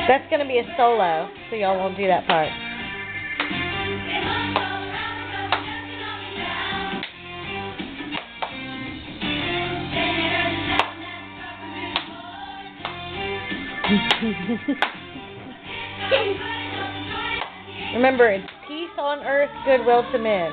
That's going to be a solo, so y'all won't do that part. Remember, it's peace on earth, goodwill to men.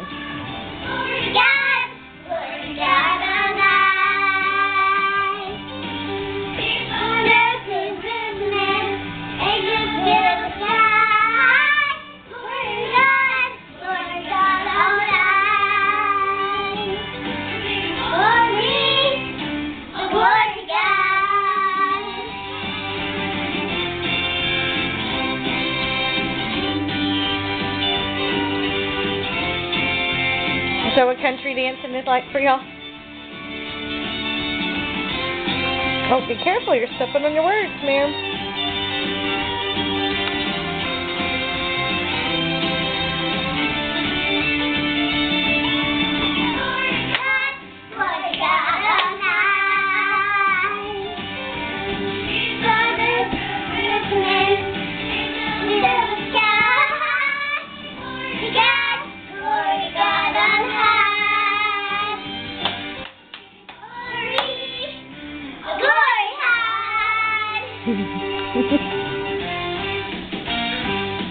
So what country dancing is like for y'all? Oh, be careful, you're stepping on your words, ma'am.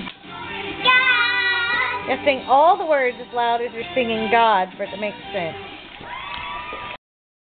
You sing all the words as loud as you're singing God for it to make sense.